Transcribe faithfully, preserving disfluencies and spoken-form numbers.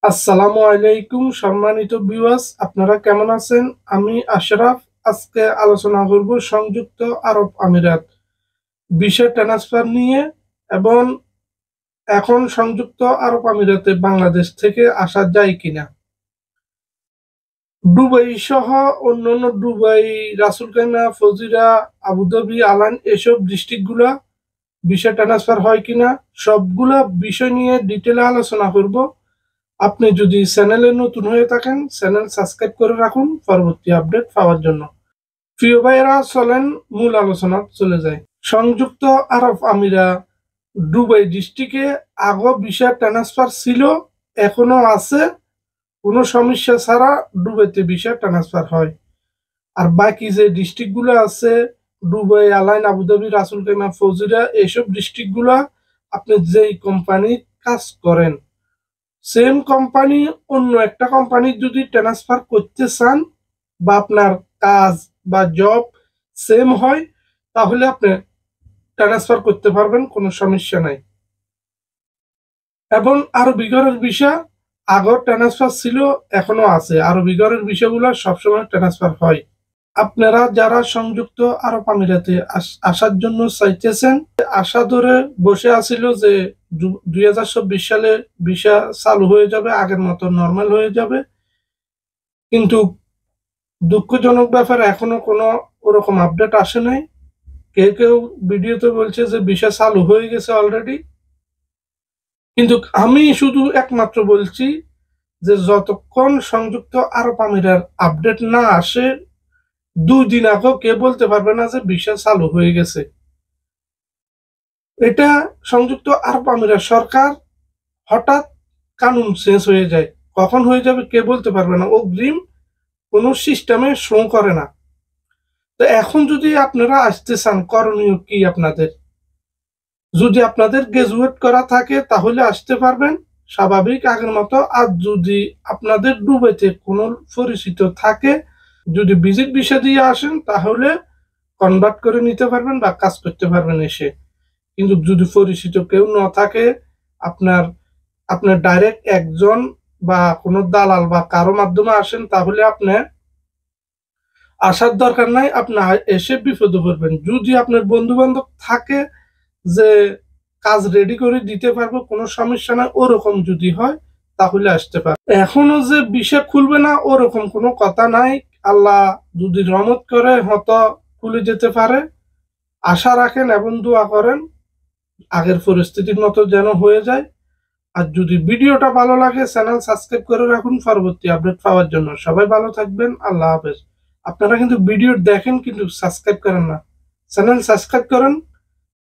আসসালামু আলাইকুম সম্মানিত ভিউয়ার্স, আপনারা কেমন আছেন? আমি আশরাফ। আজকে আলোচনা করব সংযুক্ত আরব আমিরাত ভিসা ট্রান্সফার নিয়ে এবং এখন সংযুক্ত আরব আমিরাতে বাংলাদেশ থেকে আসা যায় কিনা। দুবাই সহ অন্যান্য দুবাই, রাসুলখাইমা, ফজিরা, আবুধাবি, আলান এসব ডিস্ট্রিক্টগুলা ভিসা ট্রান্সফার হয় কিনা সবগুলা বিষয় নিয়ে ডিটেলে আলোচনা করব। আপনি যদি চ্যানেলে নতুন হয়ে থাকেন চ্যানেল সাবস্ক্রাইব করে রাখুন পরবর্তী আপডেট পাওয়ার জন্য। প্রিয় ভাইয়েরা, চলেন মূল আলোচনা চলে যায়। সংযুক্ত আরব আমিরাত দুবাই ডিস্ট্রিক্টে আগে ভিসা ট্রান্সফার ছিল, এখনো আছে। কোনো সমস্যা ছাড়া দুবাইতে ভিসা ট্রান্সফার হয়। আর বাকি যে ডিস্ট্রিক্টগুলো আছে দুবাই, আলাইন, আবুধাবি, রাসুলখাইমা, ফজিরা, এইসব ডিস্ট্রিক্টগুলো আপনি যেই কোম্পানি কাজ করেন সেম কোম্পানি অন্য একটা কোম্পানি যদি ট্রান্সফার করতে চান বা আপনার কাজ বা জব সেম হয় তাহলে আপনি ট্রান্সফার করতে পারবেন, কোনো সমস্যা নাই। এবং আরবি ঘরের ভিসা আগের ট্রান্সফার ছিল, এখনো আছে। আরবি ঘরের ভিসাগুলো সবসময় ট্রান্সফার হয়। আপনারা যারা সংযুক্ত আরব আমিরাতে আসার জন্য চাইতেছেন, আশা ধরে বসে আছিল যে দুই হাজার চব্বিশ সালে ভিসা চালু হয়ে যাবে, আগের মতো নর্মাল হয়ে যাবে, কিন্তু দুঃখজনক ব্যাপার এখনো কোনো ওরকম আপডেট আসে নাই। কেউ কেউ ভিডিওতে বলছে যে ভিসা চালু হয়ে গেছে অলরেডি, কিন্তু আমি শুধু একমাত্র বলছি যে যতক্ষণ সংযুক্ত আরব আমিরাত আপডেট না আসে দুই দিন আগেও কেউ বলতে পারবে না যে ভিসা চালু হয়ে গেছে। এটা সংযুক্ত আরব আমিরাত সরকার হঠাৎ কানুন চেঞ্জ হয়ে যায়, কখন হয়ে যাবে কে বলতে পারবে না, অগ্রিম কোনো সিস্টেমে শো করে না। তো এখন যদি আপনারা আসতে চান করণীয় কি আপনাদের? যদি আপনাদের গ্রাজুয়েট করা থাকে তাহলে আসতে পারবেন স্বাভাবিক আগের মতো। আর যদি আপনাদের দুবাইতে কোনো পরিচিত থাকে, যদি ভিজিট ভিসা দিয়ে আসেন তাহলে কনভার্ট করে নিতে পারবেন বা কাজ করতে পারবেন এসে। কিন্তু যদি পরিচিত কেউ না থাকে, আপনার আপনার ডাইরেক্ট একজন বা কোনো দালাল বা কারো মাধ্যমে আসেন তাহলে আপনি আসার দরকার নাই, আপনি এসে বিপদে পড়বেন। যদি আপনার বন্ধু বান্ধব থাকে যে কাজ রেডি করে দিতে পারবো, কোনো সমস্যা নাই, ওরকম যদি হয় তাহলে আসতে পারে। এখনো যে ভিসা খুলবে না ওরকম কোনো কথা নাই। আল্লাহ যদি রহমত করে হয়তো খুলে যেতে পারে। আশা রাখেন এবং দোয়া করেন আগের পরিস্থিতির মতো যেন হয়ে যায়। আর যদি ভিডিওটা ভালো লাগে চ্যানেল সাবস্ক্রাইব করে রাখুন পরবর্তী আপডেট পাওয়ার জন্য। সবাই ভালো থাকবেন, আল্লাহ হাফেজ। আপনারা কিন্তু ভিডিও দেখেন কিন্তু সাবস্ক্রাইব করেন না, চ্যানেল সাবস্ক্রাইব করেন।